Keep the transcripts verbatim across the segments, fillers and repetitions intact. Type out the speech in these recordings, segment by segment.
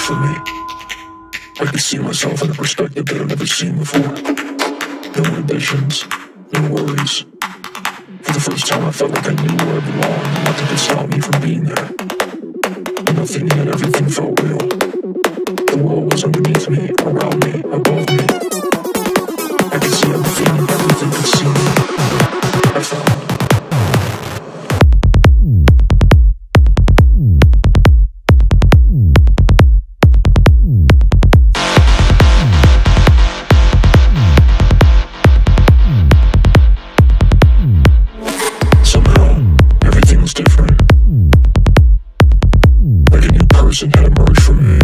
for me. I could see myself in a perspective that I've never seen before. No inhibitions, no worries. For the first time I felt like I knew where I belonged, and nothing could stop me from being there. Nothing and everything felt real. The world was underneath me, around me, above me. I could see everything and everything could see me. I found person had emerged from me.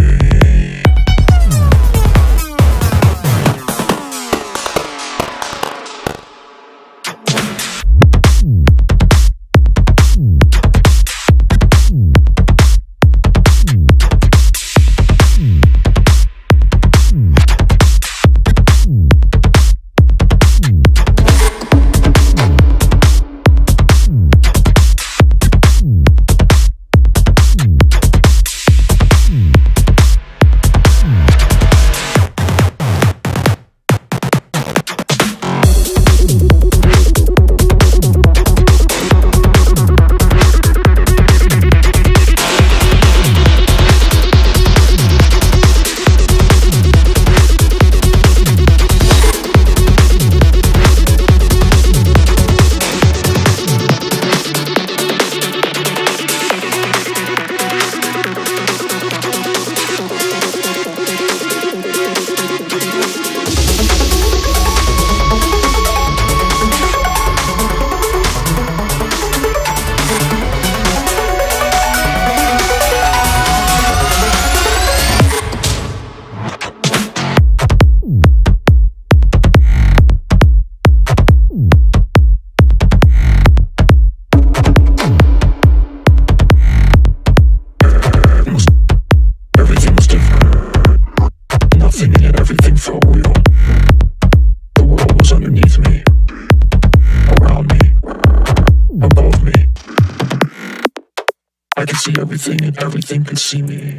Everything felt real. The world was underneath me, around me, above me. I could see everything and everything could see me.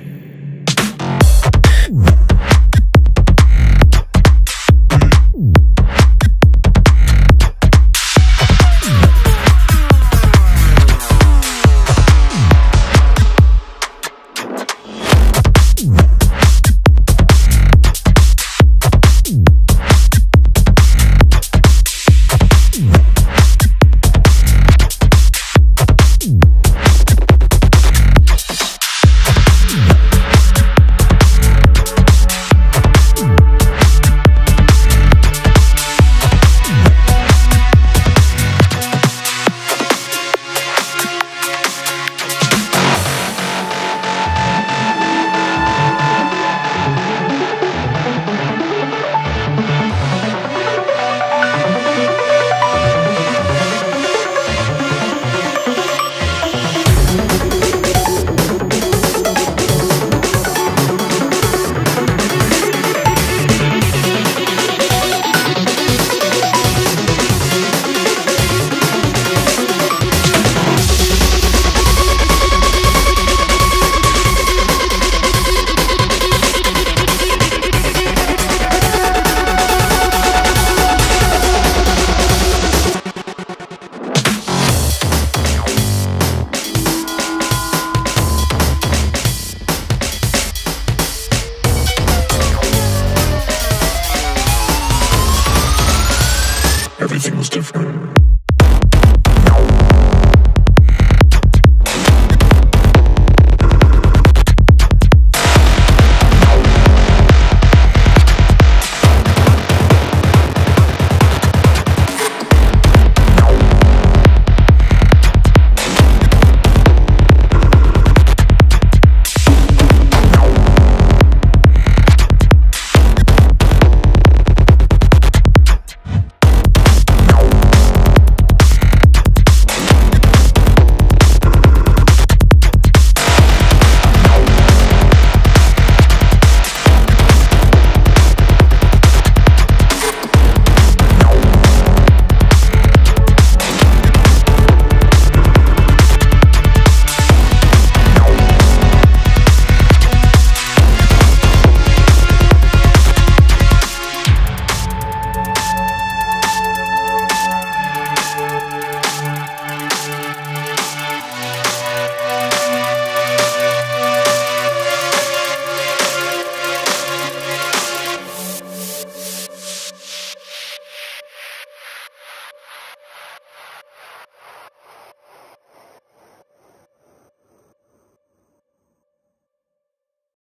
Everything was different.